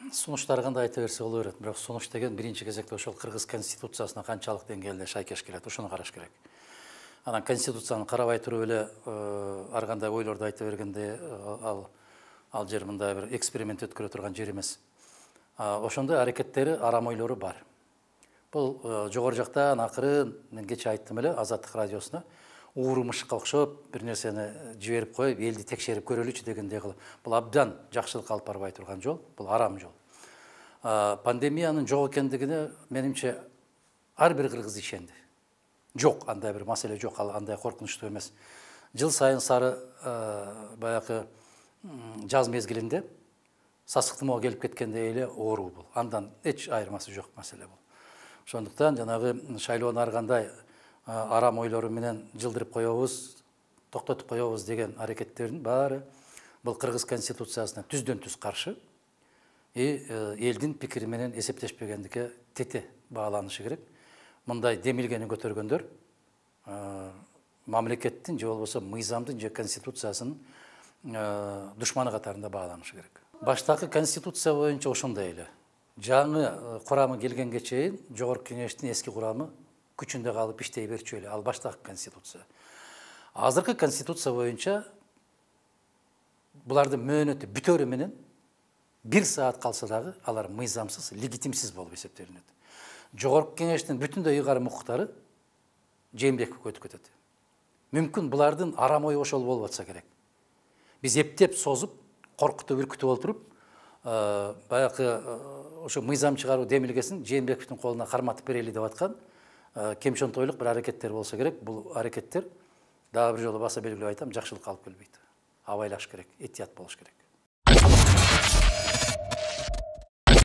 Сунуштар кандай айта берсе боло берет. Бирок сунуш деген биринчи кезекте ошол кыргыз конституциясына канчалык деңгээлде шайкеш келет, ошону караш керек. Анан конституцияны карабай туруп эле ар кандай ойлорду айта бергенде ал жер мындай бир эксперимент өткөрө турган жер эмес. Ошондой аракеттери, арам ойлору бар. Бул жогору жактан акырын, мен кече айттым эле Азаттык радиосуна, ууру мышыкка окшоп бир нерсени жиберип коюп, элди текшерип көрөлүчү дегендей кылып. Бул абдан жакшылыкка алып барбай турган жол, бул арам жол. Пандемиянын жок экендигине менимче ар бир кыргыз ишенди. Жок, андай бир маселе жок, ал андай коркунучтуу эмес. Жыл сайын сары баягы жаз мезгилинде сасык тумоо келип кеткендей эле оору бул. Андан эч айырмасы жок маселе бул. Ошондуктан жанагы шайлоону ар кандай арам ойлору менен жылдырып коебуз, токтотуп коебуз деген аракеттердин баары бул кыргыз конституциясына түздөн түз каршы. Элдин пикири менен эсептешпегендикке тете бааланышы керек. Мындай демилгени көтөргөндөр мамлекеттин же болбосо мыйзамдын же конституциясынын душманы катарында бааланышы керек. Баштагы конституция боюнча ошондой эле. Жаңы курамы келгенге чейин жогорку кеңештин эски курамы күчүндө калып иштей берчү эле. Ал баштагы конституция. Азыркы конституция боюнча булардын мөөнөтү бүтөрү менен 1 саат калса дагы алар мыйзамсыз, легитимсиз болуп эсептелинет. Жогорку кеңештин бүтүндөй ыйгарым укуктары Жээнбековго өтүп кетет. Мүмкүн булардын арам ою ошол болуп атса керек. Биз эптеп созуп, коркутуп, үркүтүп олтуруп, баягы ошо мыйзам чыгаруу демилгесин Жээнбековдун колуна карматып берели деп аткан кемшонтойлук бир аракеттер болсо керек. Бул аракеттер дагы бир жолу баса белгилеп айтам, жакшылыкка алып келбейт. Абайлаш керек, этият болуш керек.